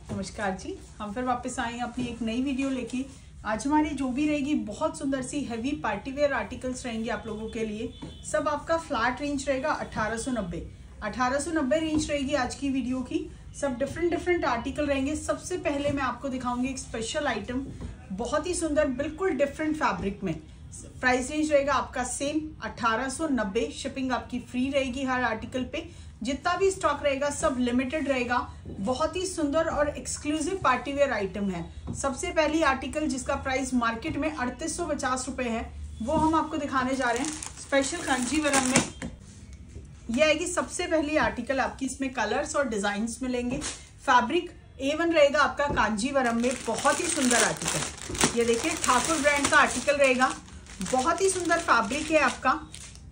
नमस्कार जी, हम फिर वापस आए हैं अपनी एक नई वीडियो लेके। आज हमारी जो भी रहेगी बहुत सुंदर सी हैवी पार्टीवेयर आर्टिकल्स रहेंगे आप लोगों के लिए। सब आपका फ्लैट रेंज रहेगा 1890 रेंज रहेगी आज की वीडियो की। सब डिफरेंट आर्टिकल रहेंगे। सबसे पहले मैं आपको दिखाऊंगी एक स्पेशल आइटम, बहुत ही सुंदर, बिल्कुल डिफरेंट फैब्रिक में। प्राइस रेंज रहेगा आपका सेम 1890। शिपिंग आपकी फ्री रहेगी हर आर्टिकल पे। जितना भी स्टॉक रहेगा सब लिमिटेड रहेगा। बहुत ही सुंदर और एक्सक्लूसिव पार्टीवेयर आइटम है। सबसे पहली आर्टिकल जिसका प्राइस मार्केट में 3850 रुपए है, वो हम आपको दिखाने जा रहे हैं स्पेशल कांजीवरम में। ये आएगी सबसे पहली आर्टिकल आपकी। इसमें कलर्स और डिजाइन्स मिलेंगे। फैब्रिक A1 रहेगा आपका कांजीवरम में। बहुत ही सुंदर आर्टिकल, ये देखिए ठाकुर ब्रांड का आर्टिकल रहेगा। बहुत ही सुंदर फैब्रिक है आपका।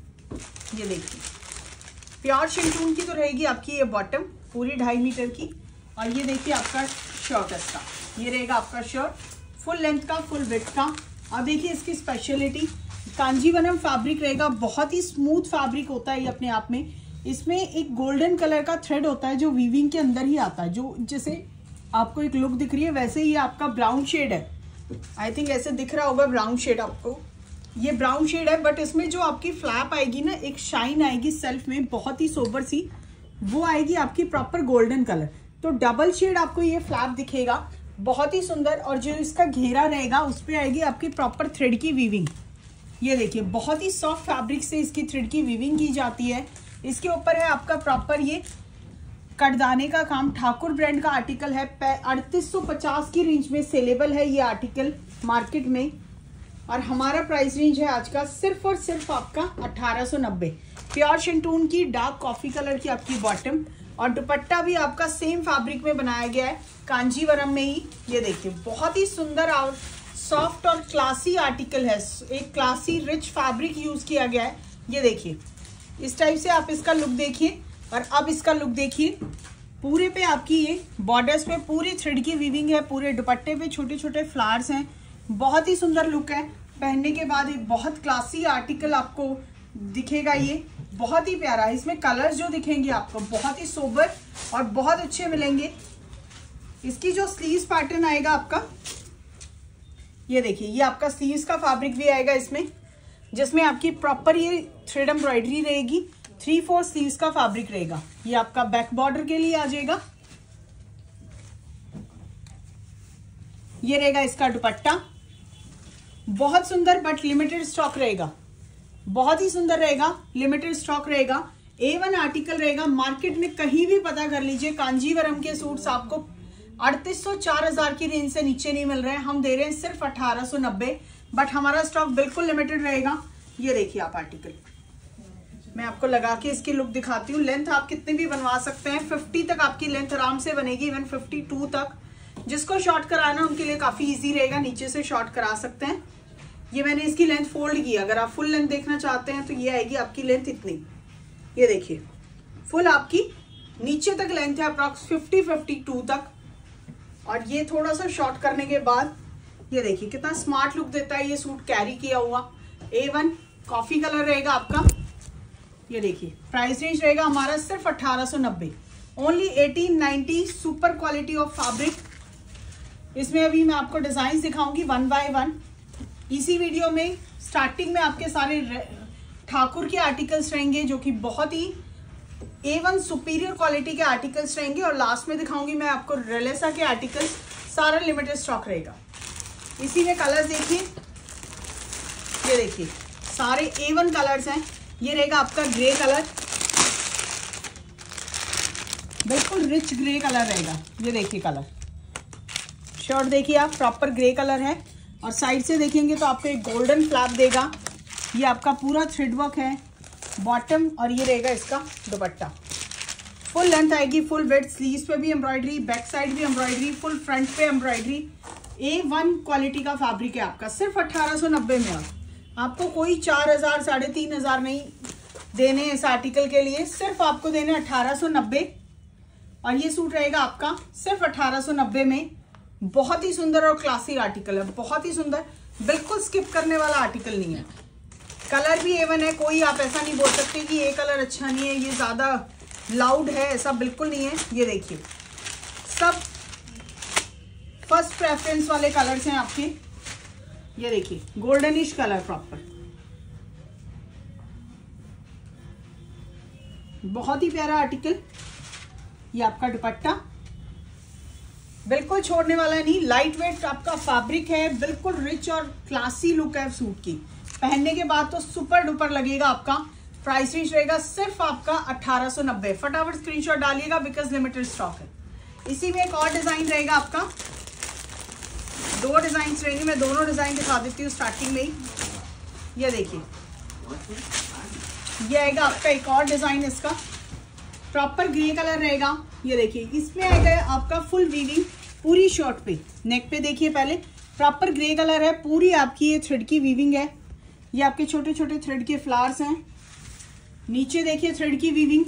ये देखिए प्योर शिंटून की तो रहेगी आपकी ये बॉटम पूरी 2.5 मीटर की। और ये देखिए आपका शर्ट इसका, ये रहेगा आपका शर्ट फुल लेंथ का, फुल विड्थ का। अब देखिए इसकी स्पेशलिटी, कांजीवरम फैब्रिक रहेगा। बहुत ही स्मूथ फैब्रिक होता है ये अपने आप में। इसमें एक गोल्डन कलर का थ्रेड होता है जो वीविंग के अंदर ही आता है। जो जैसे आपको एक लुक दिख रही है वैसे ही आपका ब्राउन शेड है। आई थिंक ऐसे दिख रहा होगा ब्राउन शेड आपको, ये ब्राउन शेड है। बट इसमें जो आपकी फ्लैप आएगी ना, एक शाइन आएगी सेल्फ में, बहुत ही सोबर सी, वो आएगी आपकी प्रॉपर गोल्डन कलर। तो डबल शेड आपको ये फ्लैप दिखेगा, बहुत ही सुंदर। और जो इसका घेरा रहेगा उस पर आएगी आपकी प्रॉपर थ्रेड की वीविंग। ये देखिए बहुत ही सॉफ्ट फैब्रिक से इसकी थ्रेड की वीविंग की जाती है। इसके ऊपर है आपका प्रॉपर ये कटदाने का काम। ठाकुर ब्रांड का आर्टिकल है। 3850 की रेंज में सेलेबल है ये आर्टिकल मार्केट में। और हमारा प्राइस रेंज है आज का सिर्फ और सिर्फ आपका 1890। प्योर शिंटून की डार्क कॉफी कलर की आपकी बॉटम, और दुपट्टा भी आपका सेम फैब्रिक में बनाया गया है कांजीवरम में ही। ये देखिए बहुत ही सुंदर और सॉफ्ट और क्लासी आर्टिकल है। एक क्लासी रिच फैब्रिक यूज किया गया है। ये देखिए इस टाइप से आप इसका लुक देखिए। और अब इसका लुक देखिए, पूरे पे आपकी ये बॉर्डर्स पे पूरी थ्रेड की वीविंग है। पूरे दुपट्टे पे छोटे छोटे फ्लावर्स हैं। बहुत ही सुंदर लुक है। पहनने के बाद एक बहुत क्लासी आर्टिकल आपको दिखेगा। ये बहुत ही प्यारा है। इसमें कलर्स जो दिखेंगे आपको बहुत ही सोबर और बहुत अच्छे मिलेंगे। इसकी जो स्लीव्स पैटर्न आएगा आपका, ये देखिए ये आपका स्लीव्स का फैब्रिक भी आएगा इसमें, जिसमें आपकी प्रॉपर ये थ्रेड एम्ब्रॉयडरी रहेगी। 3/4 स्लीव्स का फैब्रिक रहेगा। ये आपका बैक बॉर्डर के लिए आ जाएगा। ये रहेगा इसका दुपट्टा, बहुत सुंदर, बट लिमिटेड स्टॉक रहेगा। बहुत ही सुंदर रहेगा, लिमिटेड स्टॉक रहेगा। A1 आर्टिकल रहेगा। मार्केट में कहीं भी पता कर लीजिए, कांजीवरम के सूट्स आपको 3800-4000 की रेंज से नीचे नहीं मिल रहे हैं। हम दे रहे हैं सिर्फ 1890। बट हमारा स्टॉक बिल्कुल लिमिटेड रहेगा। ये देखिए आप आर्टिकल, मैं आपको लगा के इसकी लुक दिखाती हूँ। लेंथ आप कितनी भी बनवा सकते हैं, 50 तक आपकी लेंथ आराम से बनेगी, इवन 52 तक। जिसको शॉर्ट कराना उनके लिए काफी इजी रहेगा, नीचे से शॉर्ट करा सकते हैं। ये मैंने इसकी लेंथ फोल्ड की। अगर आप फुल लेंथ देखना चाहते हैं तो ये आएगी आपकी लेंथ इतनी। ये देखिए फुल आपकी नीचे तक लेंथ है, अप्रॉक्स 50-52 तक। और ये थोड़ा सा शॉर्ट करने के बाद ये देखिए कितना स्मार्ट लुक देता है ये सूट कैरी किया हुआ। A1 कॉफी कलर रहेगा आपका। ये देखिए प्राइस रेंज रहेगा हमारा सिर्फ 1890, only 1890। Super quality of fabric. इसमें अभी मैं आपको डिजाइन दिखाऊंगी 1 बाय 1। इसी वीडियो में स्टार्टिंग में आपके सारे ठाकुर के आर्टिकल्स रहेंगे, जो कि बहुत ही A1 सुपीरियर क्वालिटी के आर्टिकल्स रहेंगे। और लास्ट में दिखाऊंगी मैं आपको रेलेसा के आर्टिकल्स। सारा लिमिटेड स्टॉक रहेगा। इसी में कलर्स देखिए, ये देखिए सारे A1 कलर्स हैं। ये रहेगा आपका ग्रे कलर, बिल्कुल रिच ग्रे कलर रहेगा। ये देखिए कलर, शर्ट देखिए आप प्रॉपर ग्रे कलर है। और साइड से देखेंगे तो आपको एक गोल्डन फ्लैप देगा। ये आपका पूरा थ्रेड वर्क है बॉटम। और ये रहेगा इसका दुपट्टा, फुल लेंथ आएगी, फुल विड्थ। स्लीव्स पे भी एम्ब्रॉयडरी, बैक साइड भी एम्ब्रॉयडरी, फुल फ्रंट पे एम्ब्रॉयडरी। A1 क्वालिटी का फैब्रिक है आपका सिर्फ 1890 में। आपको कोई 4000 3500 नहीं देने इस आर्टिकल के लिए, सिर्फ आपको देने 1890। और ये सूट रहेगा आपका सिर्फ 1890 में। बहुत ही सुंदर और क्लासी आर्टिकल है, बहुत ही सुंदर, बिल्कुल स्किप करने वाला आर्टिकल नहीं है। कलर भी A1 है, कोई आप ऐसा नहीं बोल सकते कि ये कलर अच्छा नहीं है, ये ज्यादा लाउड है, ऐसा बिल्कुल नहीं है। ये देखिए सब मोस्ट प्रेफरेंस वाले कलर्स हैं आपके। ये देखिए गोल्डनिश कलर प्रॉपर, बहुत ही प्यारा आर्टिकल। ये आपका दुपट्टा बिल्कुल छोड़ने वाला नहीं, लाइट वेट आपका फैब्रिक है, बिल्कुल रिच और क्लासी लुक है सूट की। पहनने के बाद तो सुपर डुपर लगेगा आपका। प्राइस रेंज रहेगा सिर्फ आपका 1890। फटाफट स्क्रीनशॉट डालिएगा बिकॉज लिमिटेड स्टॉक है। इसी में एक और डिजाइन रहेगा आपका, 2 डिजाइन रहेंगे, मैं दोनों डिजाइन दिखा देती हूँ स्टार्टिंग में ही। ये देखिए ये आएगा आपका एक और डिजाइन, इसका प्रॉपर ग्रे कलर रहेगा। ये देखिए इसमें आएगा आपका फुल वीविंग पूरी शर्ट पे, नेक पे देखिए पहले प्रॉपर ग्रे कलर है, पूरी आपकी ये थ्रेड की वीविंग है। ये आपके छोटे छोटे थ्रेड के फ्लावर्स हैं। नीचे देखिए थ्रेड की वीविंग।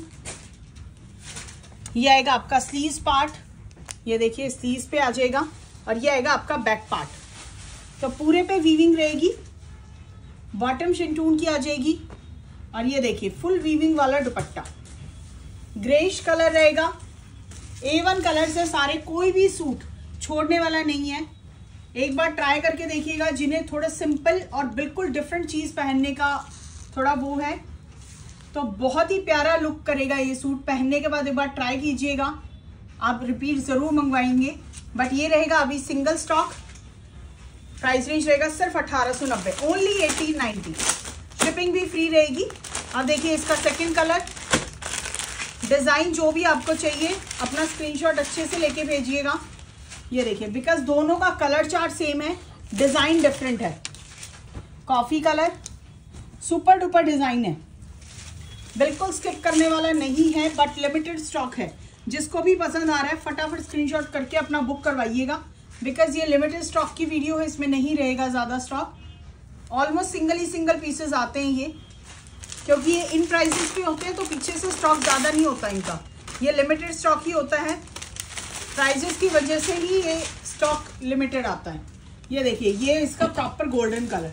ये आएगा आपका स्लीव्स पार्ट, ये देखिए स्लीव्स पे आ जाएगा, और ये आएगा आपका बैक पार्ट। तो पूरे पे वीविंग रहेगी, बॉटम शिंटून की आ जाएगी, और ये देखिए फुल वीविंग वाला दुपट्टा ग्रेइश कलर रहेगा। A1 कलर से सारे, कोई भी सूट छोड़ने वाला नहीं है। एक बार ट्राई करके देखिएगा, जिन्हें थोड़ा सिंपल और बिल्कुल डिफरेंट चीज पहनने का थोड़ा वो है, तो बहुत ही प्यारा लुक करेगा ये सूट। पहनने के बाद एक बार ट्राई कीजिएगा, आप रिपीट जरूर मंगवाएंगे। बट ये रहेगा अभी सिंगल स्टॉक। प्राइस रेंज रहेगा सिर्फ 1890, ओनली 1890। शिपिंग भी फ्री रहेगी। अब देखिए इसका सेकंड कलर, डिजाइन जो भी आपको चाहिए अपना स्क्रीनशॉट अच्छे से लेके भेजिएगा। ये देखिए बिकॉज दोनों का कलर चार्ट सेम है, डिजाइन डिफरेंट है। Coffee colour, super duper design है, बिल्कुल स्किप करने वाला नहीं है, बट लिमिटेड स्टॉक है। जिसको भी पसंद आ रहा है फटाफट स्क्रीनशॉट करके अपना बुक करवाइएगा, बिकॉज ये लिमिटेड स्टॉक की वीडियो है, इसमें नहीं रहेगा ज़्यादा स्टॉक। ऑलमोस्ट सिंगल पीसेस आते हैं ये, क्योंकि ये इन प्राइसेस पे होते हैं तो पीछे से स्टॉक ज़्यादा नहीं होता इनका, ये लिमिटेड स्टॉक ही होता है। प्राइजेस की वजह से ही ये स्टॉक लिमिटेड आता है। ये देखिए ये इसका proper golden colour,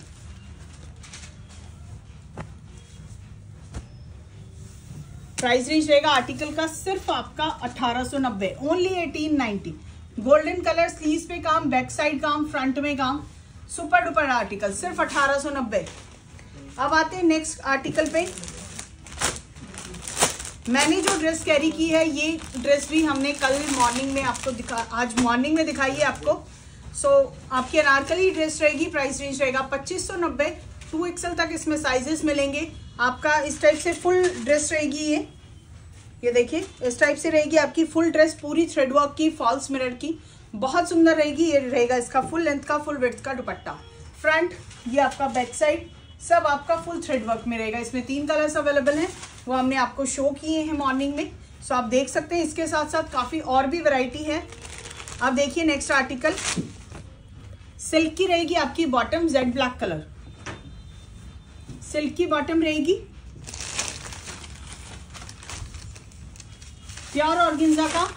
price range रहेगा आर्टिकल का सिर्फ आपका 1890, ओनली 1890। गोल्डन कलर, स्लीव्स पे काम, बैक साइड काम, फ्रंट में काम, सुपर डुपर आर्टिकल सिर्फ 1890। अब आते हैं नेक्स्ट आर्टिकल पे। मैंने जो ड्रेस कैरी की है, ये ड्रेस भी हमने कल मॉर्निंग में आपको आज मॉर्निंग में दिखाई है आपको। सो आपकी अनारकली ड्रेस रहेगी, प्राइस रेंज रहेगा 2590। 2XL तक इसमें साइजेस मिलेंगे। आपका इस टाइप से फुल ड्रेस रहेगी ये देखिए इस टाइप से रहेगी आपकी फुल ड्रेस, पूरी थ्रेड वर्क की, फॉल्स मिरर की, बहुत सुंदर रहेगी। ये रहेगा इसका फुल लेंथ का, फुल विड्थ का दुपट्टा। फ्रंट, ये आपका बैक साइड, सब आपका फुल थ्रेड वर्क में रहेगा। इसमें 3 कलर्स अवेलेबल हैं, वो हमने आपको शो किए हैं मॉर्निंग में, सो आप देख सकते हैं। इसके साथ साथ काफ़ी और भी वैरायटी है। अब देखिए नेक्स्ट आर्टिकल, सिल्क की रहेगी आपकी bottom, jet black colour, silk की बॉटम रहेगी, प्योर ऑर्गेन्जा का।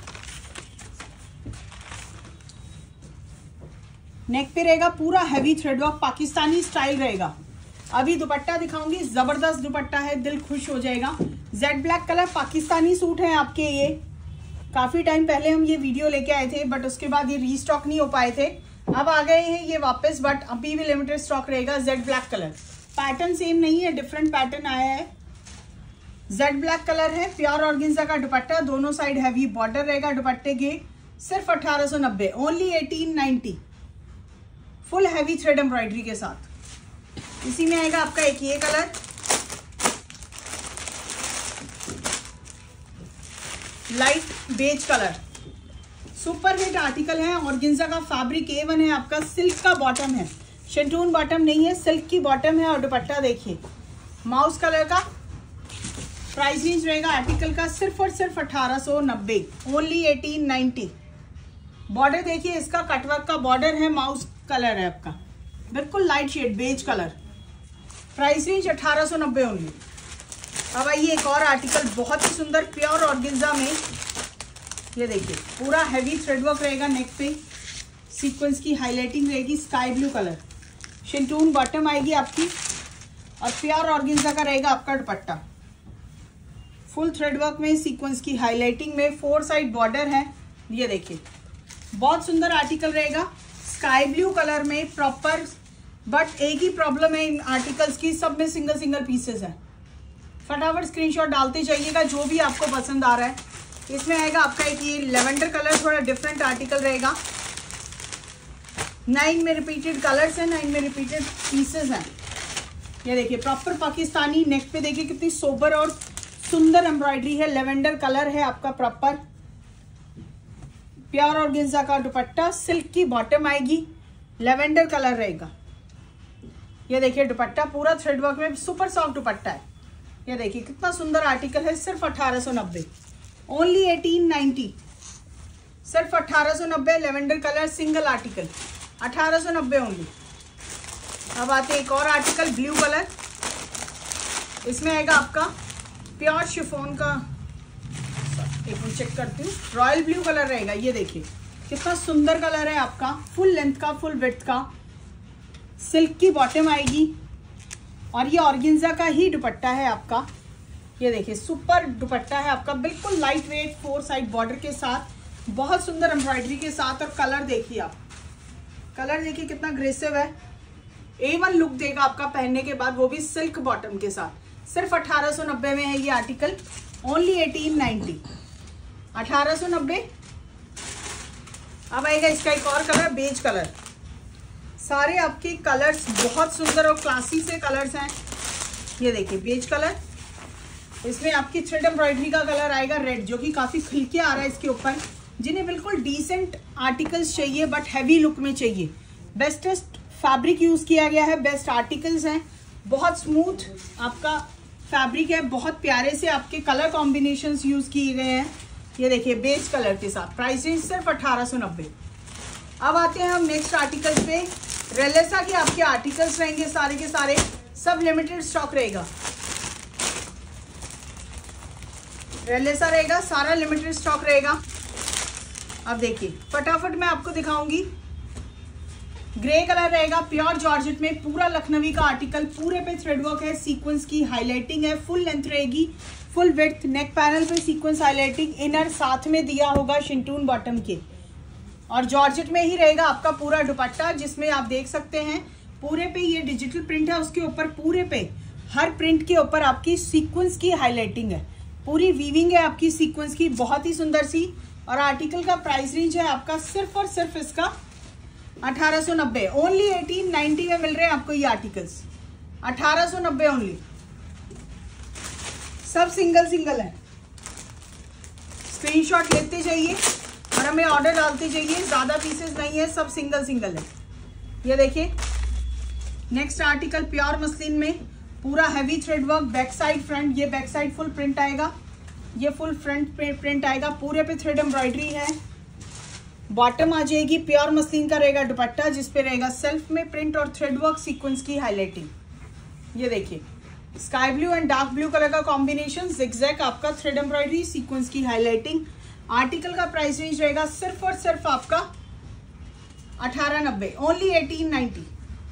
नेक पे रहेगा पूरा heavy thread work, Pakistani style रहेगा। अभी दुपट्टा दिखाऊंगी, जबरदस्त दुपट्टा है, दिल खुश हो जाएगा। Jet black colour, Pakistani suit है आपके। ये काफी टाइम पहले हम ये वीडियो लेके आए थे, बट उसके बाद ये रीस्टॉक नहीं हो पाए थे, अब आ गए हैं ये वापस, बट अभी भी लिमिटेड स्टॉक रहेगा। Jet black colour, pattern same नहीं है, डिफरेंट पैटर्न आया है। जेड ब्लैक कलर है, प्योर ऑर्गेन्जा का दुपट्टा, दोनों साइड हैवी बॉर्डर रहेगा दुपट्टे के। सिर्फ 1890, only 1890, full heavy thread embroidery के साथ। इसी में आएगा आपका एक ये colour, light beige colour, super hit article है। ऑर्गेन्जा का फैब्रिक A1 है आपका, सिल्क का बॉटम है, शिंटून बॉटम नहीं है, सिल्क की बॉटम है। और दुपट्टा देखिए माउस कलर का। प्राइस रेंज रहेगा आर्टिकल का सिर्फ और सिर्फ 1890, ओनली 1890। बॉर्डर देखिए इसका कटवर्क का बॉर्डर है, माउस कलर है आपका, बिल्कुल light shade beige colour. Price range 1890 only. अब आइए एक और आर्टिकल, बहुत ही सुंदर प्योर ऑर्गेन्जा में। ये देखिए पूरा हैवी थ्रेडवर्क रहेगा, नेक पे सीक्वेंस की हाईलाइटिंग रहेगी, sky blue colour, shantoon bottom आएगी आपकी, और प्योर ऑर्गेन्जा का रहेगा आपका दुपट्टा। फुल थ्रेडवर्क में सीक्वेंस की हाईलाइटिंग में, 4 साइड बॉर्डर है। ये देखिए बहुत सुंदर आर्टिकल रहेगा। स्काई ब्लू कलर में प्रॉपर, बट एक ही प्रॉब्लम है इन आर्टिकल्स की, सब में सिंगल सिंगल पीसेस है। फटाफट स्क्रीनशॉट डालते जाइएगा जो भी आपको पसंद आ रहा है। इसमें आएगा आपका एक ये लेवेंडर कलर, थोड़ा डिफरेंट आर्टिकल रहेगा। 9 में रिपीटेड कलर्स हैं, 9 में रिपीटेड पीसेस हैं। ये देखिए प्रॉपर पाकिस्तानी, नेक पे देखिए कितनी सोबर और सुंदर एम्ब्रॉयडरी है। लेवेंडर कलर है आपका प्रॉपर, प्योर ऑर्गेन्जा का दुपट्टा, सिल्क की बॉटम आएगी, लेवेंडर कलर रहेगा। ये देखिए दुपट्टा पूरा थ्रेड वर्क में, सुपर सॉफ्ट दुपट्टा है। ये देखिए कितना सुंदर आर्टिकल है, सिर्फ 1890, ओनली 1890, सिर्फ 1890। Lavender colour single article 1890 only. अब आते हैं एक और आर्टिकल ब्लू कलर, इसमें आएगा आपका प्योर शिफॉन का, एक मिनट चेक करती हूँ, रॉयल ब्लू कलर रहेगा। ये देखिए कितना सुंदर कलर है आपका, फुल लेंथ का, फुल विड्थ का, सिल्क की बॉटम आएगी और ये ऑर्गेन्जा का ही दुपट्टा है आपका। ये देखिए सुपर दुपट्टा है आपका, बिल्कुल लाइट वेट, 4 साइड बॉर्डर के साथ, बहुत सुंदर एम्ब्रॉयडरी के साथ। और कलर देखिए आप, कलर देखिए कितना अग्रेसिव है, A1 लुक देगा आपका पहनने के बाद, वो भी सिल्क बॉटम के साथ। सिर्फ 1890 में है ये आर्टिकल, ओनली 1890, 1890। अब आएगा इसका एक और कलर, बेज कलर। सारे आपके कलर्स बहुत सुंदर और क्लासी से कलर्स हैं। ये देखिए बेज कलर, इसमें आपकी थ्रेड एम्ब्रॉयडरी का कलर आएगा रेड, जो कि काफ़ी खिलके आ रहा है इसके ऊपर। जिन्हें बिल्कुल डिसेंट आर्टिकल्स चाहिए बट हैवी लुक में चाहिए, बेस्टेस्ट फैब्रिक यूज़ किया गया है, बेस्ट आर्टिकल्स हैं, बहुत स्मूथ आपका फैब्रिक है, बहुत प्यारे से आपके कलर कॉम्बिनेशंस यूज़ किए गए हैं। ये देखिए बेज कलर के साथ, प्राइस रेंज सिर्फ 1890। अब आते हैं हम नेक्स्ट आर्टिकल पे। रेलेसा के आपके आर्टिकल्स रहेंगे सारे के सारे, सब लिमिटेड स्टॉक रहेगा। रेलेसा रहेगा, सारा लिमिटेड स्टॉक रहेगा। अब देखिए फटाफट मैं आपको दिखाऊंगी। ग्रे कलर रहेगा, प्योर जॉर्जेट में, पूरा लखनवी का आर्टिकल, पूरे पे थ्रेड वर्क है, सीक्वेंस की हाईलाइटिंग है, फुल लेंथ रहेगी, फुल विड्थ, नेक पैनल पे सीक्वेंस हाईलाइटिंग, इनर साथ में दिया होगा शिंटून बॉटम के, और जॉर्जेट में ही रहेगा आपका पूरा दुपट्टा, जिसमें आप देख सकते हैं पूरे पे ये डिजिटल प्रिंट है, उसके ऊपर पूरे पे हर प्रिंट के ऊपर आपकी सीक्वेंस की हाईलाइटिंग है, पूरी वीविंग है आपकी सीक्वेंस की, बहुत ही सुंदर सी। और आर्टिकल का प्राइस रेंज है आपका सिर्फ और सिर्फ इसका 1890, ओनली 1890 में मिल रहे हैं आपको ये आर्टिकल्स, 1890 ओनली। सब सिंगल सिंगल है, स्क्रीनशॉट लेते जाइए और हमें ऑर्डर डालते जाइए, ज्यादा पीसेस नहीं है, सब सिंगल सिंगल है। ये देखिए नेक्स्ट आर्टिकल प्योर मसलिन में, पूरा heavy thread work, back side front, ये बैक साइड फुल प्रिंट आएगा, ये फुल फ्रंट प्रिंट आएगा, पूरे पे थ्रेड एम्ब्रॉयडरी है, बॉटम आ जाएगी, प्योर मसलिन का रहेगा दुपट्टा, जिसपे रहेगा सेल्फ में प्रिंट और थ्रेड वर्क सीक्वेंस की हाईलाइटिंग। ये देखिए sky blue and dark blue colour का कॉम्बिनेशन, जिगजैग आपका थ्रेड एम्ब्रॉयडरी, सीक्वेंस की हाईलाइटिंग। आर्टिकल का प्राइस रेंज रहेगा सिर्फ और सिर्फ आपका 1890, ओनली 1890।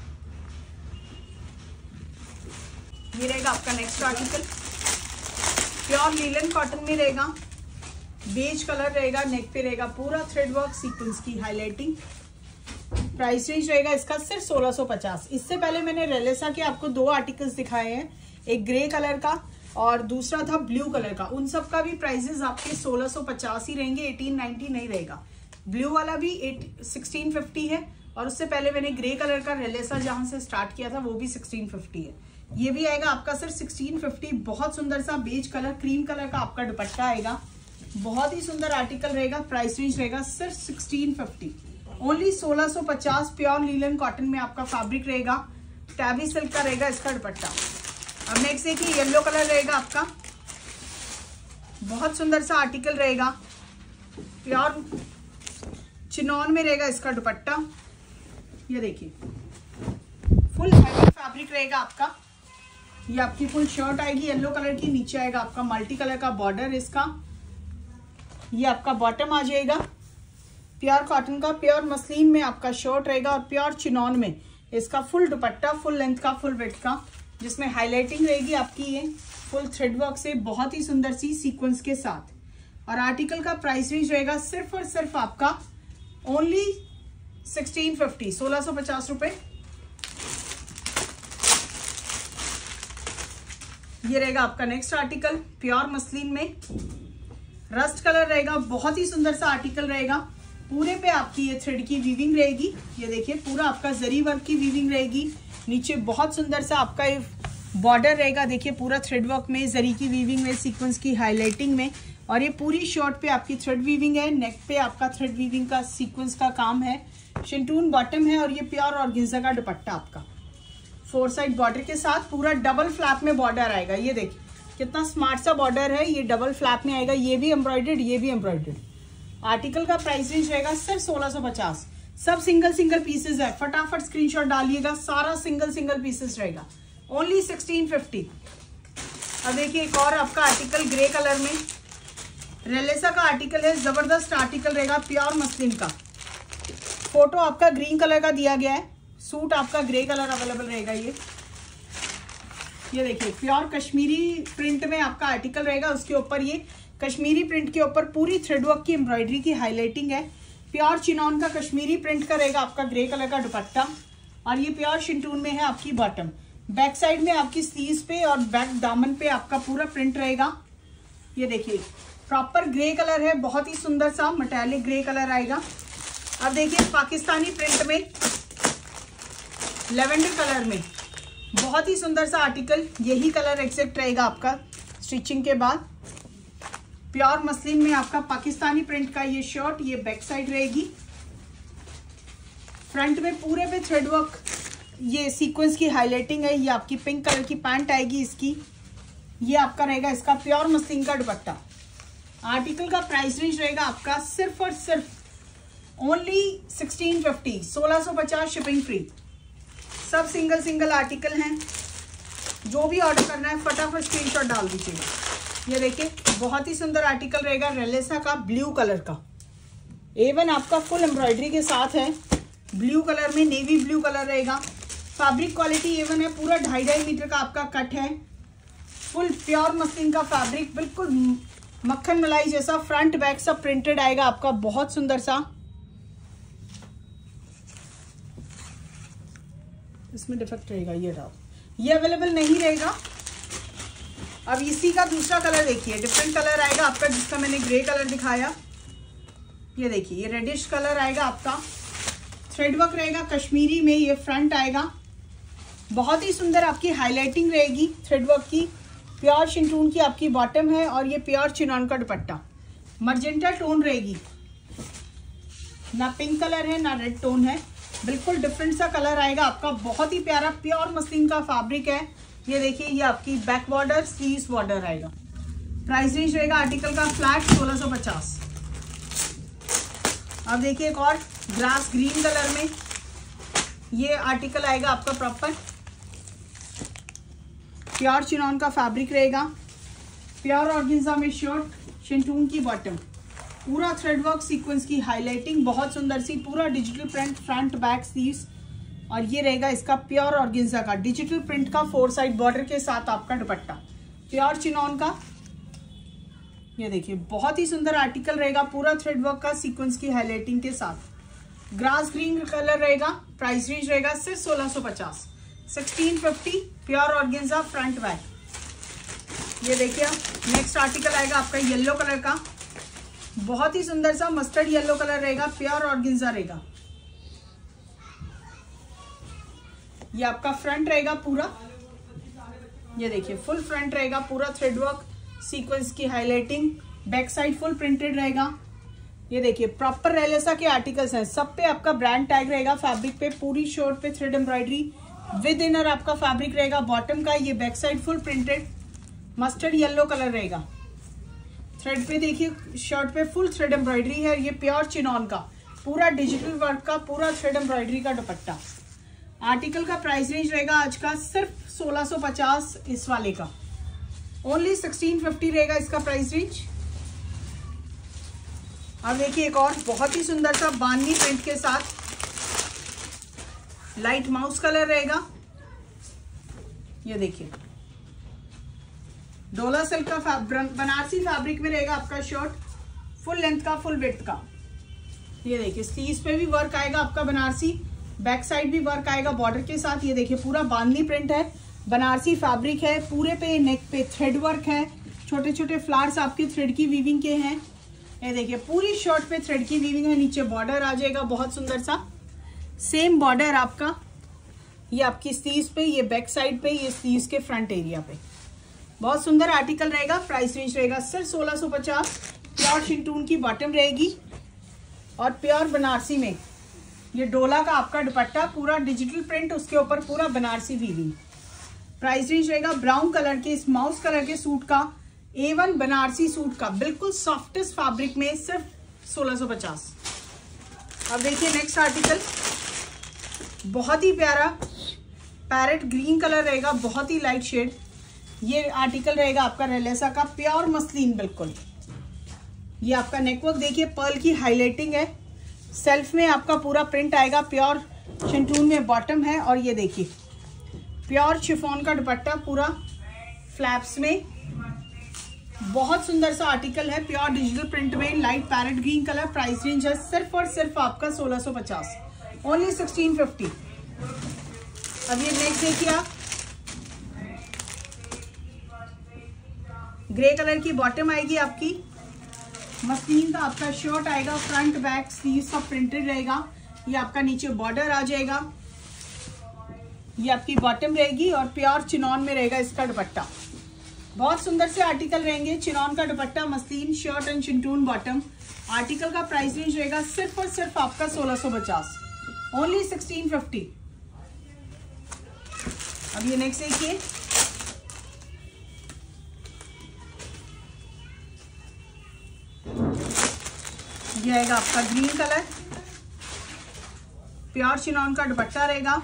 ये रहेगा आपका next article, pure linen cotton में रहेगा, बेज कलर रहेगा, नेक पे रहेगा पूरा थ्रेड वर्क, सीक्वेंस की हाईलाइटिंग। प्राइस रेंज रहेगा इसका सिर्फ 1650। इससे पहले मैंने रेलेसा के आपको 2 आर्टिकल्स दिखाए हैं, एक ग्रे कलर का और दूसरा था ब्लू कलर का, उन सब का भी प्राइसेस आपके 1650 ही रहेंगे, 1890 नहीं रहेगा। ब्लू वाला भी 1650 है, और उससे पहले मैंने ग्रे कलर का रेलेसा जहां से स्टार्ट किया था वो भी 1650 है। ये भी आएगा आपका सिर्फ 1650। बहुत सुंदर सा बेज कलर, क्रीम कलर का आपका दुपट्टा आएगा, बहुत ही सुंदर आर्टिकल रहेगा। प्राइस रेंज रहेगा सिर्फ 1650, ओनली 1650। प्योर लीलन कॉटन में आपका फैब्रिक रहेगा, टैबी सिल्क का रहेगा इसका दुपट्टा। अब नेक्स्ट देखिए येलो कलर रहेगा आपका, बहुत सुंदर सा आर्टिकल रहेगा, प्योर चिनॉन में रहेगा इसका दुपट्टा। ये देखिए फुल हैवी फैब्रिक रहेगा आपका, ये आपकी फुल शर्ट आएगी येलो कलर की, नीचे आएगा आपका मल्टी कलर का बॉर्डर इसका, ये आपका बॉटम आ जाएगा प्योर कॉटन का, प्योर मसलिन में आपका शर्ट रहेगा, और प्योर चिनॉन में इसका फुल दुपट्टा, फुल लेंथ का, फुल विड्थ का, जिसमें हाईलाइटिंग रहेगी आपकी ये फुल थ्रेड वर्क से, बहुत ही सुंदर सी सीक्वेंस के साथ। और आर्टिकल का प्राइस रेंज रहेगा सिर्फ और सिर्फ आपका ओनली 1650, 1650 रुपए। ये रहेगा आपका नेक्स्ट आर्टिकल, प्योर मसलिन में रस्ट कलर रहेगा, बहुत ही सुंदर सा आर्टिकल रहेगा। पूरे पे आपकी ये थ्रेड की वीविंग रहेगी, ये देखिए पूरा आपका जरी वर्क की वीविंग रहेगी। नीचे बहुत सुंदर सा आपका ये बॉर्डर रहेगा, देखिए पूरा थ्रेड वर्क में, जरी की वीविंग में, सीक्वेंस की हाईलाइटिंग में। और ये पूरी शर्ट पे आपकी थ्रेड वीविंग है, नेक पे आपका थ्रेड वीविंग का सीक्वेंस का काम है, शिंटून बॉटम है और ये प्योर ऑर्गेन्जा का दुपट्टा आपका 4 साइड बॉर्डर के साथ पूरा डबल फ्लैप में बॉर्डर आएगा। ये देखिए कितना स्मार्ट सा बॉर्डर है, ये डबल फ्लैप में आएगा, ये भी एम्ब्रॉयडर्ड, ये भी एम्ब्रॉयडर्ड। आर्टिकल का प्राइस रेंज रहेगा सिर्फ 1650। सब सिंगल सिंगल पीसेस है, फटाफट स्क्रीनशॉट डालिएगा, सारा सिंगल सिंगल पीसेस रहेगा, ओनली 1650। अब देखिए एक और आपका आर्टिकल ग्रे कलर में, रेलेसा का आर्टिकल है, जबरदस्त आर्टिकल रहेगा, प्योर मसलिन का। फोटो आपका ग्रीन कलर का दिया गया है, सूट आपका ग्रे कलर अवेलेबल रहेगा। ये देखिए प्योर कश्मीरी प्रिंट में आपका आर्टिकल रहेगा, उसके ऊपर ये कश्मीरी प्रिंट के ऊपर पूरी थ्रेडवर्क की एम्ब्रॉयडरी की हाईलाइटिंग है। प्योर चिनॉन का कश्मीरी प्रिंट का रहेगा आपका ग्रे कलर का दुपट्टा, और ये प्योर शिंटून में है आपकी बॉटम। बैक साइड में आपकी स्लीव्स पे और बैक दामन पे आपका पूरा प्रिंट रहेगा। ये देखिए प्रॉपर ग्रे कलर है, बहुत ही सुंदर सा मेटालिक ग्रे कलर आएगा। अब देखिए पाकिस्तानी प्रिंट में लेवेंडर कलर में बहुत ही सुंदर सा आर्टिकल, यही कलर एक्सेप्ट रहेगा आपका स्टिचिंग के बाद। प्योर मसलिन में आपका पाकिस्तानी प्रिंट का ये शर्ट, ये बैक साइड रहेगी। फ्रंट में पूरे पे थ्रेडवर्क, ये सीक्वेंस की हाईलाइटिंग है। ये आपकी पिंक कलर की पैंट आएगी इसकी, ये आपका रहेगा इसका प्योर मसलिन का दुपट्टा। आर्टिकल का प्राइस रेंज रहेगा आपका सिर्फ और सिर्फ ओनली 1650, 1650 शिपिंग फ्री। सब सिंगल सिंगल आर्टिकल हैं, जो भी ऑर्डर करना है फटाफट स्क्रीनशॉट डाल दीजिएगा। ये देखिए बहुत ही सुंदर आर्टिकल रहेगा, रेलेसा का ब्लू कलर का, एवन आपका फुल एम्ब्रॉयडरी के साथ है, ब्लू कलर में नेवी ब्लू कलर रहेगा। फैब्रिक क्वालिटी एवन है, पूरा 2.5 मीटर का आपका कट है, फुल प्योर मसलिन का फैब्रिक, बिल्कुल मक्खन मलाई जैसा। फ्रंट बैक सब प्रिंटेड आएगा आपका, बहुत सुंदर सा। इसमें डिफेक्ट रहेगा, ये रहा, ये अवेलेबल नहीं रहेगा। अब इसी का दूसरा कलर देखिए, डिफरेंट कलर आएगा आपका, जिसका मैंने ग्रे कलर दिखाया। ये देखिए ये रेडिश कलर आएगा आपका, थ्रेडवर्क रहेगा कश्मीरी में, ये फ्रंट आएगा, बहुत ही सुंदर आपकी हाईलाइटिंग रहेगी थ्रेडवर्क की। प्योर शिंटून की आपकी बॉटम है और ये प्योर चिनॉन का दुपट्टा, मर्जेंटा टोन रहेगी, ना पिंक कलर है ना रेड टोन है, बिल्कुल डिफरेंट सा कलर आएगा आपका, बहुत ही प्यारा प्योर मसलिन का फैब्रिक है। ये देखिए ये आपकी बैक बॉर्डर, स्लीव्स बॉर्डर आएगा। प्राइस रेंज रहेगा आर्टिकल का फ्लैट 1650। अब देखिए एक और ग्रास ग्रीन कलर में ये आर्टिकल आएगा आपका, प्रॉपर प्योर चिनॉन का फैब्रिक रहेगा, प्योर ऑर्गेन्जा में शर्ट, शिंटून की बॉटम, पूरा थ्रेडवर्क सीक्वेंस की हाईलाइटिंग, बहुत सुंदर सी, पूरा digital print front back sleeves, और ये रहेगा इसका प्योर ऑर्गेन्जा का डिजिटल प्रिंट का 4 साइड बॉर्डर के साथ आपका दुपट्टा, प्योर चिनॉन का। ये देखिए बहुत ही सुंदर आर्टिकल रहेगा, पूरा थ्रेडवर्क का सीक्वेंस की हाईलाइटिंग के साथ, ग्रास ग्रीन कलर रहेगा। प्राइस रेंज रहेगा सिर्फ 1650, 1650 प्योर ऑर्गेन्जा फ्रंट बैक। ये देखिए नेक्स्ट आर्टिकल आएगा आपका येलो कलर का, बहुत ही सुंदर सा मस्टर्ड येलो कलर रहेगा, प्योर ऑर्गेन्जा रहेगा। ये आपका फ्रंट रहेगा पूरा, ये देखिए फुल फ्रंट रहेगा, पूरा थ्रेडवर्क सीक्वेंस की highlighting, back side full printed रहेगा। ये देखिए प्रॉपर रेलेसा के आर्टिकल्स हैं, सब पे आपका ब्रांड टैग रहेगा फैब्रिक पे, पूरी शर्ट पे थ्रेड एम्ब्रॉयडरी विद इनर आपका फैब्रिक रहेगा बॉटम का। ये back side full printed mustard yellow colour रहेगा। थ्रेड पे देखिए शर्ट पे फुल थ्रेड एम्ब्रॉयडरी है, ये प्योर चिनॉन का पूरा डिजिटल वर्क का पूरा थ्रेड एम्ब्रॉयडरी का दुपट्टा। आर्टिकल का प्राइस रेंज रहेगा आज का सिर्फ 1650, इस वाले का ओनली 1650 रहेगा इसका प्राइस रेंज। अब देखिए एक और बहुत ही सुंदर सा बांधनी प्रिंट के साथ लाइट माउस कलर रहेगा। ये देखिए डोला सिल्क का बनारसी फैब्रिक में रहेगा आपका शर्ट, फुल लेंथ का फुल विड्थ का। ये देखिए स्लीव्स पे भी वर्क आएगा आपका बनारसी, बैक साइड भी वर्क आएगा बॉर्डर के साथ। ये देखिए पूरा बांधनी प्रिंट है, बनारसी फैब्रिक है, पूरे पे नेक पे थ्रेड वर्क है, छोटे छोटे फ्लावर्स आपके थ्रेड की वीविंग के हैं। ये देखिए पूरी शर्ट पे थ्रेड की वीविंग है, नीचे बॉर्डर आ जाएगा बहुत सुंदर सा, सेम बॉर्डर आपका ये आपकी स्लीव्स पे, ये बैक साइड पे, ये स्लीव्स के फ्रंट एरिया पे। बहुत सुंदर आर्टिकल रहेगा। प्राइस रेंज रहेगा सिर्फ 1650। प्योर शिंटून की बॉटम रहेगी और प्योर बनारसी में ये डोला का आपका दुपट्टा, पूरा डिजिटल प्रिंट, उसके ऊपर पूरा बनारसी वीविंग। प्राइस रेंज रहेगा ब्राउन कलर के, इस माउस कलर के सूट का, A1 बनारसी सूट का, बिल्कुल सॉफ्टेस्ट फैब्रिक में सिर्फ 1650। अब देखिए नेक्स्ट आर्टिकल, बहुत ही प्यारा पैरेट ग्रीन कलर रहेगा, बहुत ही लाइट शेड। ये आर्टिकल रहेगा आपका रेलेसा का, प्योर मसलिन बिल्कुल। ये आपका नेकवर्क देखिए, पर्ल की हाईलाइटिंग है, सेल्फ में आपका पूरा प्रिंट आएगा, प्योर शिंटून में बॉटम है। और ये देखिए प्योर शिफॉन का दुपट्टा पूरा फ्लैप्स में, बहुत सुंदर सा आर्टिकल है, प्योर डिजिटल प्रिंट में, light parrot green colour. Price range है सिर्फ और सिर्फ आपका 1650, ओनली 1650। अब ये नेक्स्ट देखिए आप, ग्रे कलर की बॉटम आएगी आपकी, मसलिन का आपका शर्ट आएगा, फ्रंट बैक स्लीव सब प्रिंटेड रहेगा। ये आपका नीचे बॉर्डर आ जाएगा, ये आपकी बॉटम रहेगी और प्योर चिनॉन में रहेगा इसका दुपट्टा। बहुत सुंदर से आर्टिकल रहेंगे, चिनॉन का dupatta, muslin shirt and shantoon bottom. Article का प्राइस रेंज रहेगा सिर्फ और सिर्फ आपका 1650, ओनली 1650। अब ये नेक्स्ट देखिए, ये आएगा आपका ग्रीन कलर, प्योर चिनॉन का दुपट्टा रहेगा,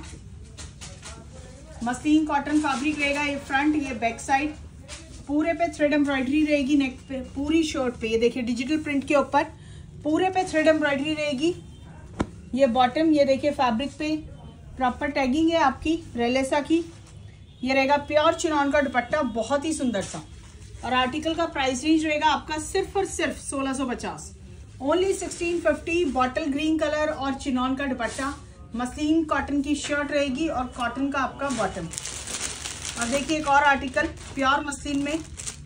मसलिन कॉटन फैब्रिक रहेगा। ये फ्रंट, ये बैक साइड, पूरे पे थ्रेड एम्ब्रॉयडरी रहेगी नेक पे, पूरी शर्ट पे। ये देखिए डिजिटल प्रिंट के ऊपर पूरे पे थ्रेड एम्ब्रॉयडरी रहेगी। ये बॉटम, ये देखिए फैब्रिक पे प्रॉपर टैगिंग है आपकी रेलेसा की। ये रहेगा प्योर चिनॉन का दुपट्टा, बहुत ही सुंदर सा। और आर्टिकल का प्राइस रेंज रहेगा आपका सिर्फ और सिर्फ 1650, ओनली 1650। बॉटल ग्रीन कलर और चिनॉन का दुपट्टा, मसलिन कॉटन की शर्ट रहेगी और कॉटन का आपका बॉटम। और देखिए एक और आर्टिकल प्योर मसलिन में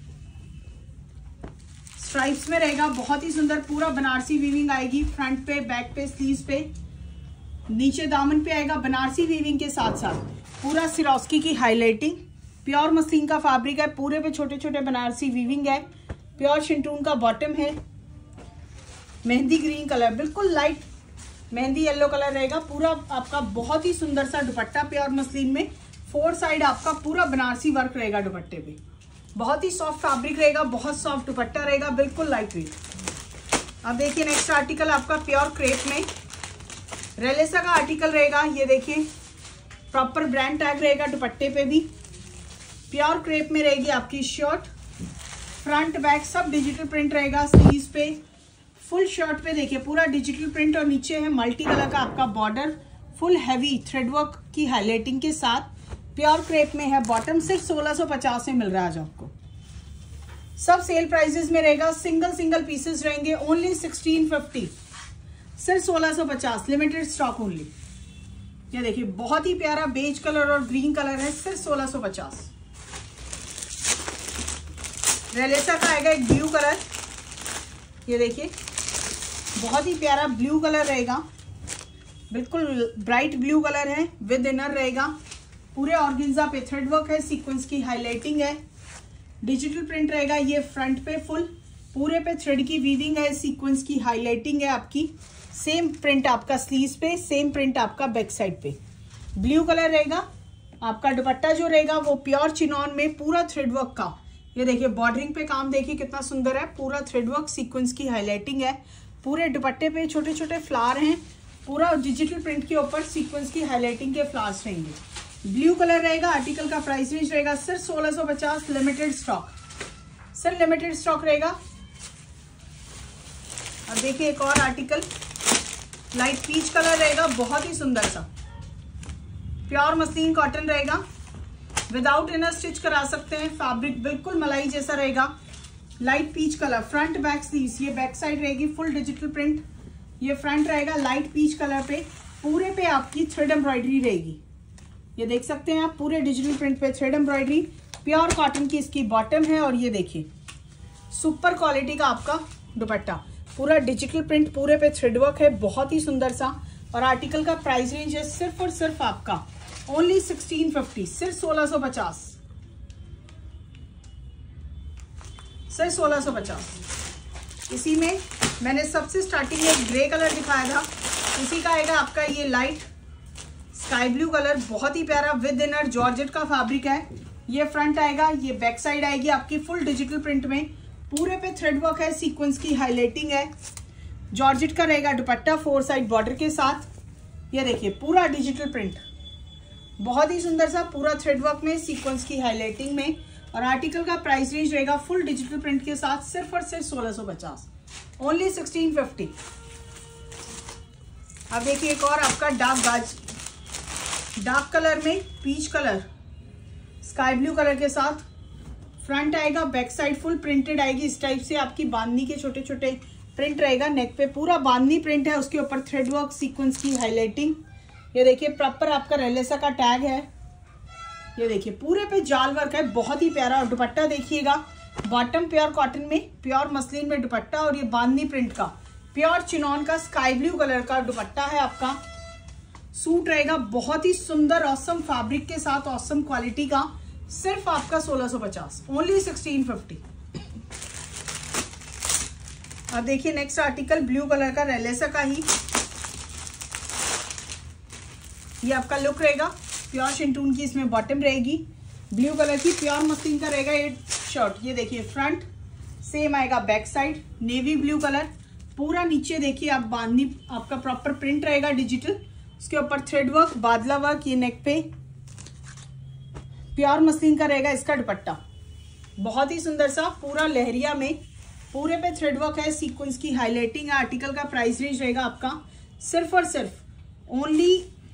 स्ट्राइप्स में रहेगा, बहुत ही सुंदर, पूरा बनारसी वीविंग आएगी, फ्रंट पे, बैक पे, स्लीव्स पे, नीचे दामन पे आएगा बनारसी वीविंग के साथ साथ पूरा सिरोस्की की हाईलाइटिंग। प्योर मसलिन का फैब्रिक है, पूरे पे छोटे छोटे बनारसी वीविंग है, प्योर शिंटून का बॉटम है, मेहंदी ग्रीन कलर, बिल्कुल लाइट मेहंदी येलो कलर रहेगा, पूरा आपका बहुत ही सुंदर सा दुपट्टा प्योर मसलिन में। 4 साइड आपका पूरा बनारसी वर्क रहेगा दुपट्टे पे, बहुत ही सॉफ्ट फैब्रिक रहेगा, बहुत सॉफ्ट दुपट्टा रहेगा, बिल्कुल लाइट वेट। अब देखिए नेक्स्ट आर्टिकल आपका प्योर क्रेप में रेलेसा का आर्टिकल रहेगा। ये देखिए प्रॉपर ब्रांड टैग रहेगा दुपट्टे पे भी, प्योर क्रेप में रहेगी आपकी शर्ट, फ्रंट बैक सब डिजिटल प्रिंट रहेगा, स्लीव्स पे, फुल शर्ट पे देखिए पूरा डिजिटल प्रिंट और नीचे है मल्टी कलर का आपका बॉर्डर, फुल हैवी थ्रेडवर्क की हाईलाइटिंग के साथ, प्योर क्रेप में है। बॉटम सिर्फ 1650 में मिल रहा है आज आपको, सब सेल प्राइसेस में रहेगा, सिंगल पीसेस रहेंगे, ओनली 1650, सिर्फ 1650, लिमिटेड स्टॉक ओनली। ये देखिए बहुत ही प्यारा बेज कलर और ग्रीन कलर है, सिर्फ 1650। रेलेसा का आएगा एक ब्लू कलर, ये देखिए बहुत ही प्यारा ब्लू कलर रहेगा, बिल्कुल ब्राइट ब्लू कलर है, विद इनर रहेगा, पूरे ऑर्गेन्जा पे थ्रेड वर्क है, सीक्वेंस की हाईलाइटिंग है, डिजिटल प्रिंट रहेगा। ये फ्रंट पे फुल पूरे पे थ्रेड की वीविंग है, सीक्वेंस की हाईलाइटिंग है आपकी, सेम प्रिंट आपका स्लीव्स पे, सेम प्रिंट आपका बैक साइड पे, ब्लू कलर रहेगा। आपका दुपट्टा जो रहेगा वो प्योर चिनॉन में पूरा थ्रेड वर्क का, ये देखिए बॉर्डरिंग पे काम देखिए कितना सुंदर है, पूरा थ्रेड वर्क, सीक्वेंस की हाईलाइटिंग है, पूरे दुपट्टे पे छोटे छोटे फ्लावर हैं, पूरा डिजिटल प्रिंट के ऊपर सीक्वेंस की हाईलाइटिंग के फ्लावर्स रहेंगे, ब्लू कलर रहेगा। आर्टिकल का प्राइस रेंज रहेगा सिर्फ 1650, limited stock, sir limited stock रहेगा। अब देखिए एक और आर्टिकल लाइट पीच कलर रहेगा, बहुत ही सुंदर सा, प्योर मसलिन कॉटन रहेगा, विदाउट इनर स्टिच करा सकते हैं, फैब्रिक बिल्कुल मलाई जैसा रहेगा, light peach colour, front back sleeves, ये बैक साइड रहेगी, फुल डिजिटल प्रिंट, ये फ्रंट रहेगा लाइट पीच कलर पे, पूरे पे आपकी थ्रेड एम्ब्रॉयडरी रहेगी। ये देख सकते हैं आप, पूरे डिजिटल प्रिंट पे थ्रेड एम्ब्रॉयडरी, प्योर कॉटन की इसकी बॉटम है। और ये देखिए सुपर क्वालिटी का आपका दुपट्टा, पूरा डिजिटल प्रिंट, पूरे पे थ्रेड वर्क है, बहुत ही सुंदर सा। और आर्टिकल का प्राइस रेंज है सिर्फ और सिर्फ आपका ओनली 1650, सिर्फ 1650, सिर्फ 1650। इसी में मैंने सबसे स्टार्टिंग में ग्रे कलर दिखाया था, इसी का आएगा आपका ये लाइट स्काई ब्लू कलर, बहुत ही प्यारा, विद इनर जॉर्जेट का फैब्रिक है। ये फ्रंट आएगा, ये बैक साइड आएगी आपकी फुल डिजिटल प्रिंट में, पूरे पे थ्रेड वर्क है, सीक्वेंस की हाईलाइटिंग है। जॉर्जेट का रहेगा दुपट्टा 4 साइड बॉर्डर के साथ। ये देखिए पूरा डिजिटल प्रिंट, बहुत ही सुंदर सा, पूरा थ्रेड वर्क में, सीक्वेंस की हाईलाइटिंग में। और आर्टिकल का प्राइस रेंज रहेगा फुल डिजिटल प्रिंट के साथ सिर्फ और सिर्फ 1650, ओनली 1650। अब देखिए एक और आपका डार्क कलर में peach colour, sky blue colour के साथ फ्रंट आएगा, बैक साइड फुल प्रिंटेड आएगी। इस टाइप से आपकी बांधनी के छोटे छोटे प्रिंट रहेगा, नेक पे पूरा बांधनी प्रिंट है, उसके ऊपर थ्रेड वर्क, सीक्वेंस की हाईलाइटिंग। ये देखिए प्रॉपर आपका रेलेसा का टैग है। ये देखिए पूरे पे जाल वर्क है, बहुत ही प्यारा। और दुपट्टा देखिएगा, बॉटम प्योर कॉटन में, प्योर मसलिन में दुपट्टा, और ये बांधनी प्रिंट का प्योर चिनॉन का स्काई ब्लू कलर का दुपट्टा है आपका। सूट रहेगा बहुत ही सुंदर ऑसम फैब्रिक के साथ, ऑसम क्वालिटी का, सिर्फ आपका 1650, ओनली 1650। अब देखिए नेक्स्ट आर्टिकल ब्लू कलर का रेलेसा का ही, ये आपका लुक रहेगा, प्योर शिंटून की इसमें बॉटम रहेगी, ब्लू कलर की प्योर मसलिन का रहेगा ये शर्ट। ये देखिए फ्रंट सेम आएगा, back side navy blue colour, पूरा नीचे देखिए आप बांधनी, आपका प्रॉपर प्रिंट रहेगा डिजिटल, उसके ऊपर थ्रेड वर्क, बादला वर्क, ये नेक पे प्योर मसलिन का रहेगा इसका दुपट्टा, बहुत ही सुंदर सा, पूरा लहरिया में, पूरे पे थ्रेड वर्क है, सीक्वेंस की हाईलाइटिंग है। आर्टिकल का प्राइस रेंज रहेगा आपका सिर्फ और सिर्फ ओनली,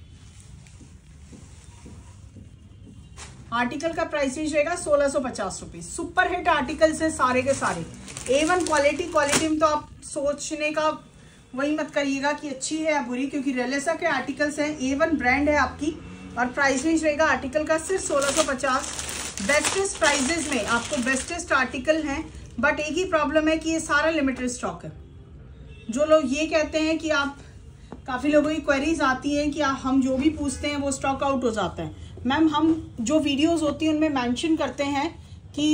आर्टिकल का प्राइस रेंज रहेगा 1650 रुपए। सुपर हिट आर्टिकल्स है सारे के सारे, A1 क्वालिटी में तो आप सोचने का वही मत करिएगा कि अच्छी है या बुरी, क्योंकि रेलेसा के आर्टिकल्स हैं, A1 ब्रांड है आपकी। और प्राइस रेंज रहेगा आर्टिकल का सिर्फ 1650। बेस्टेस्ट प्राइजेस में आपको बेस्टेस्ट आर्टिकल हैं, बट एक ही प्रॉब्लम है कि ये सारा लिमिटेड स्टॉक है। जो लोग ये कहते हैं कि आप, काफ़ी लोगों की क्वेरीज आती हैं कि हम जो भी पूछते हैं वो स्टॉक आउट हो जाता है। मैम हम जो वीडियोस होती हैं उनमें मेंशन करते हैं कि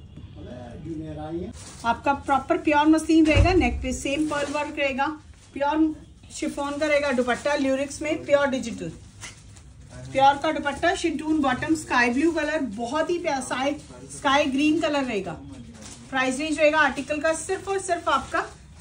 आपका प्रॉपर प्योर मसलिन रहेगा, नेक पे सेम पर्ल वर्क रहेगा, प्योर शिफॉन का रहेगा दुपट्टा, ल्यूरिक्स में प्योर डिजिटल, प्योर का दुपट्टा, शिंटून बॉटम, स्काई ब्लू कलर, बहुत ही प्यारा स्काई ग्रीन कलर रहेगा। प्राइस रेंज रहेगा आर्टिकल का सिर्फ और सिर्फ आपका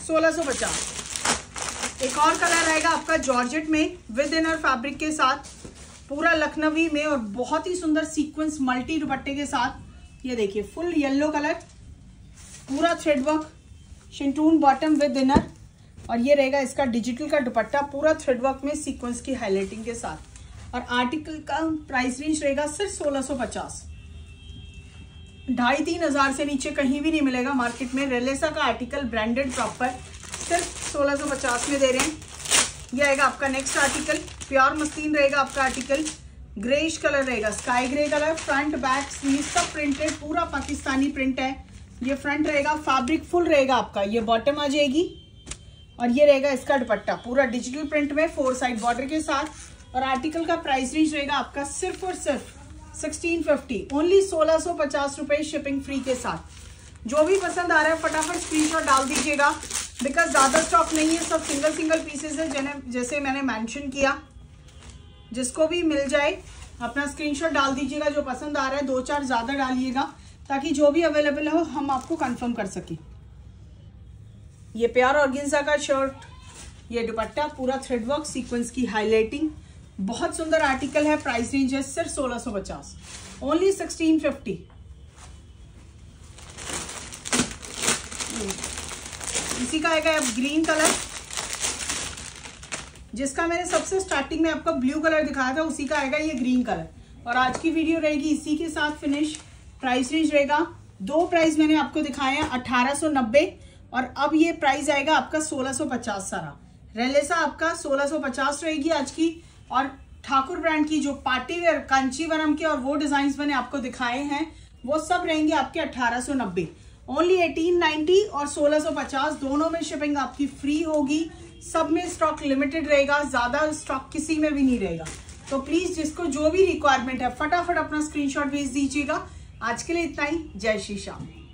1650। एक और कलर रहेगा आपका जॉर्जेट में, विद इनर फैब्रिक के साथ, पूरा लखनवी में, और बहुत ही सुंदर सीक्वेंस मल्टी दुपट्टे के साथ। ये देखिए फुल येलो कलर, पूरा थ्रेड वर्क, शिंटून बॉटम विद इनर, और ये रहेगा इसका डिजिटल का दुपट्टा, पूरा थ्रेड वर्क में सीक्वेंस की हाईलाइटिंग के साथ। और आर्टिकल का प्राइस रेंज रहेगा सिर्फ 1650। 2,500-3 हज़ार से नीचे कहीं भी नहीं मिलेगा मार्केट में। रेलेसा का आर्टिकल ब्रांडेड प्रॉपर सिर्फ 1650 में दे रहे हैं। ये आएगा आपका नेक्स्ट आर्टिकल, प्योर मसलिन रहेगा आपका आर्टिकल, ग्रेइश कलर रहेगा, sky grey colour, front back sleeve सब प्रिंटेड, पूरा पाकिस्तानी प्रिंट है। ये फ्रंट रहेगा, फैब्रिक फुल रहेगा आपका, ये बॉटम आ जाएगी, और ये रहेगा इसका दुपट्टा, पूरा डिजिटल प्रिंट में 4 साइड बॉर्डर के साथ। और आर्टिकल का प्राइस रेंज रहेगा आपका सिर्फ और सिर्फ 1650, ओनली 1650 रुपए शिपिंग फ्री के साथ। जो भी पसंद आ रहा है फटाफट स्क्रीनशॉट डाल दीजिएगा, बिकॉज ज़्यादा स्टॉक नहीं है, सब सिंगल पीसेस है, जैसे मैंने मेंशन किया। जिसको भी मिल जाए अपना स्क्रीनशॉट डाल दीजिएगा, जो पसंद आ रहा है 2-4 ज़्यादा डालिएगा, ताकि जो भी अवेलेबल हो हम आपको कंफर्म कर सकें। ये प्योर ऑर्गेन्जा का शर्ट, ये दुपट्टा, पूरा थ्रेड वर्क, सीक्वेंस की हाईलाइटिंग, बहुत सुंदर आर्टिकल है। प्राइस रेंज है सिर्फ 1650, ओनली 1650। इसी का आएगा ग्रीन कलर, जिसका मैंने सबसे स्टार्टिंग में आपको ब्लू कलर दिखाया था, उसी का आएगा ये ग्रीन कलर। और आज की वीडियो रहेगी इसी के साथ फिनिश। प्राइस रेंज रहेगा, 2 प्राइस मैंने आपको दिखाए हैं, 1890, और अब ये प्राइस आएगा आपका 1650 सारा। रेलेसा आपका 1650 रहेगी आज की। और ठाकुर ब्रांड की जो पार्टी वेयर कांचीवरम के और वो डिजाइन मैंने आपको दिखाए हैं वो सब रहेंगे आपके 1890। ओनली 1890 और 1650 दोनों में शिपिंग आपकी फ्री होगी। सब में स्टॉक लिमिटेड रहेगा, ज्यादा स्टॉक किसी में भी नहीं रहेगा। तो प्लीज जिसको जो भी रिक्वायरमेंट है फटाफट अपना स्क्रीनशॉट भेज दीजिएगा। आज के लिए इतना ही। जय श्री श्याम।